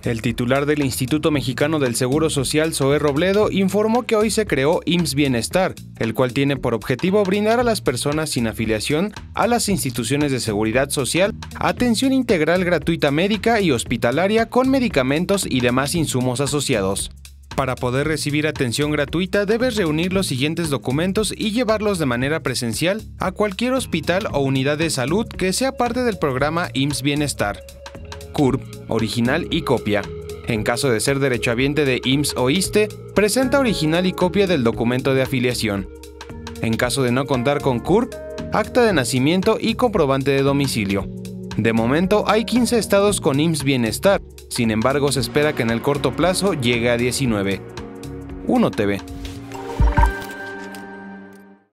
El titular del Instituto Mexicano del Seguro Social, Zoé Robledo, informó que hoy se creó IMSS Bienestar, el cual tiene por objetivo brindar a las personas sin afiliación a las instituciones de seguridad social atención integral gratuita médica y hospitalaria con medicamentos y demás insumos asociados. Para poder recibir atención gratuita debes reunir los siguientes documentos y llevarlos de manera presencial a cualquier hospital o unidad de salud que sea parte del programa IMSS Bienestar. CURP, original y copia. En caso de ser derechohabiente de IMSS o ISSSTE, presenta original y copia del documento de afiliación. En caso de no contar con CURP, acta de nacimiento y comprobante de domicilio. De momento hay 15 estados con IMSS Bienestar, sin embargo se espera que en el corto plazo llegue a 19. 1TV.